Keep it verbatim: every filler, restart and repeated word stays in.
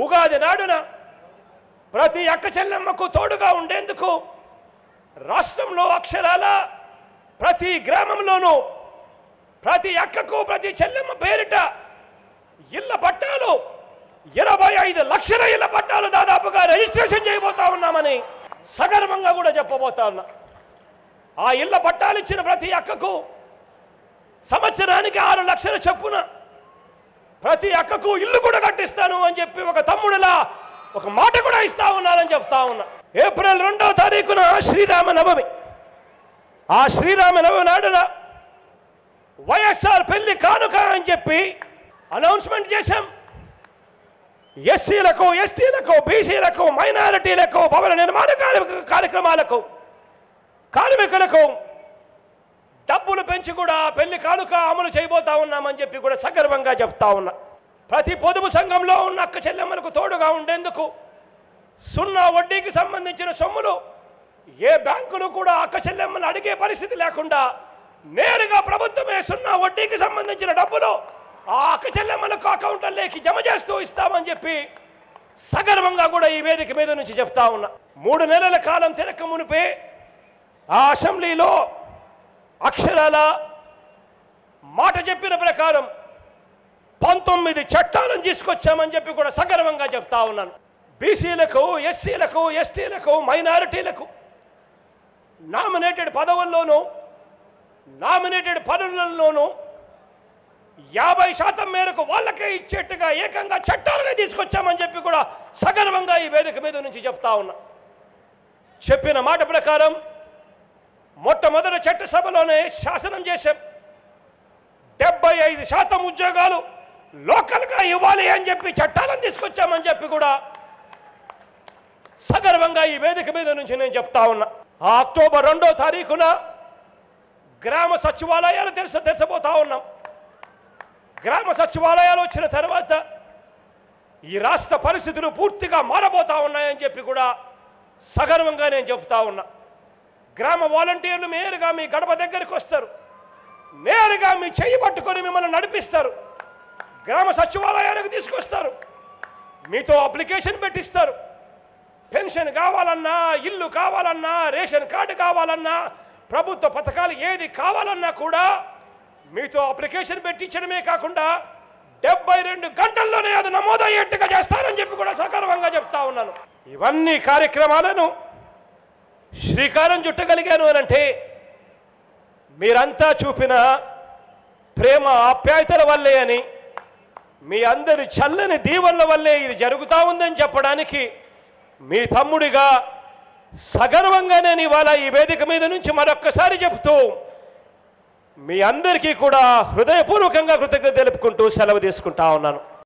ఉగాది నాడున ప్రతి అక్క చెల్లెమ్మకు తోడుగా ఉండేందుకు రాష్ట్రంలో అక్షరాల ప్రతి గ్రామంలోనూ ప్రతి అక్కకు ప్రతి చెల్లెమ్మ పేరిట ఇళ్ల పట్టాలు ఇరవై ఐదు లక్షల ఇళ్ల పట్టాలు దాదాపుగా రిజిస్ట్రేషన్ చేయబోతా ఉన్నామని సగర్వంగా కూడా చెప్పబోతా ఉన్నా. ఆ ఇళ్ల పట్టాలు ఇచ్చిన ప్రతి అక్కకు సంవత్సరానికి ఆరు లక్షల చొప్పున ప్రతి అక్కకు ఇల్లు కూడా కట్టిస్తాను అని చెప్పి ఒక తమ్ముడిలా ఒక మాట కూడా ఇస్తా ఉన్నానని చెప్తా ఉన్నా. ఏప్రిల్ రెండవ తారీఖున శ్రీరామ నవమి. ఆ శ్రీరామ నవమి నాడున వైఎస్ఆర్ పెళ్లి కానుక అని చెప్పి అనౌన్స్మెంట్ చేశాం. ఎస్సీలకు ఎస్టీలకు బీసీలకు మైనారిటీలకు భవన నిర్మాణ కార్యక్రమాలకు కార్మికులకు డబ్బులు పెంచి కూడా పెళ్లి కానుక అమలు చేయబోతా ఉన్నామని చెప్పి కూడా సగర్వంగా చెప్తా ఉన్నా. ప్రతి పొదుపు సంఘంలో ఉన్న అక్క చెల్లెమ్మలకు తోడుగా ఉండేందుకు సున్నా వడ్డీకి సంబంధించిన సొమ్ములు ఏ బ్యాంకులు కూడా అక్క చెల్లెమ్మలు అడిగే పరిస్థితి లేకుండా నేరుగా ప్రభుత్వమే సున్నా వడ్డీకి సంబంధించిన డబ్బులు ఆ అక్క చెల్లెమ్మలకు అకౌంట్లలోకి జమ చేస్తూ ఇస్తామని చెప్పి సగర్వంగా కూడా ఈ వేదిక మీద నుంచి చెప్తా ఉన్నా. మూడు నెలల కాలం తిరక్క మునిపే ఆ అసెంబ్లీలో అక్షరాల మాట చెప్పిన ప్రకారం పంతొమ్మిది చట్టాలను తీసుకొచ్చామని చెప్పి కూడా సగర్వంగా చెప్తా ఉన్నాను. బీసీలకు ఎస్సీలకు ఎస్టీలకు మైనారిటీలకు నామినేటెడ్ పదవుల్లోనూ నామినేటెడ్ పదవులలోనూ యాభై శాతం మేరకు వాళ్ళకే ఇచ్చేట్టుగా ఏకంగా చట్టాలుగా తీసుకొచ్చామని చెప్పి కూడా సగర్వంగా ఈ వేదిక మీద నుంచి చెప్తా ఉన్నా. చెప్పిన మాట ప్రకారం మొట్టమొదటి చట్టసభలోనే శాసనం చేశాం. డెబ్బై ఐదు శాతం ఉద్యోగాలు లోకల్గా ఇవ్వాలి అని చెప్పి చట్టాలను తీసుకొచ్చామని చెప్పి కూడా సగర్వంగా ఈ వేదిక మీద నుంచి నేను చెప్తా ఉన్నా. ఆ అక్టోబర్ రెండో తారీఖున గ్రామ సచివాలయాలు తెరస తెరచబోతా ఉన్నాం. గ్రామ సచివాలయాలు వచ్చిన తర్వాత ఈ రాష్ట్ర పరిస్థితులు పూర్తిగా మారబోతా ఉన్నాయని చెప్పి కూడా సగర్వంగా నేను చెప్తా ఉన్నా. గ్రామ వాలంటీర్లు నేరుగా మీ గడప దగ్గరికి వస్తారు, నేరుగా మీ చెయ్యి పట్టుకొని మిమ్మల్ని నడిపిస్తారు, గ్రామ సచివాలయానికి తీసుకొస్తారు, మీతో అప్లికేషన్ పెట్టిస్తారు. పెన్షన్ కావాలన్నా, ఇల్లు కావాలన్నా, రేషన్ కార్డు కావాలన్నా, ప్రభుత్వ పథకాలు ఏది కావాలన్నా కూడా మీతో అప్లికేషన్ పెట్టించడమే కాకుండా డెబ్బై రెండు గంటల్లోనే అది నమోదయ్యేట్టుగా చేస్తారని చెప్పి కూడా సగర్వంగా చెప్తా ఉన్నాను. ఇవన్నీ కార్యక్రమాలను శ్రీకారం చుట్టగలిగాను అనంటే మీరంతా చూపిన ప్రేమ ఆప్యాయతల వల్లే అని, మీ అందరి చల్లని దీవెనల వల్లే ఇది జరుగుతూ ఉందని చెప్పడానికి మీ తమ్ముడిగా సగర్వంగా నేను ఇవాళ ఈ వేదిక మీద నుంచి మరొక్కసారి చెప్తూ మీ అందరికీ కూడా హృదయపూర్వకంగా కృతజ్ఞత తెలుపుకుంటూ సెలవు తీసుకుంటా ఉన్నాను.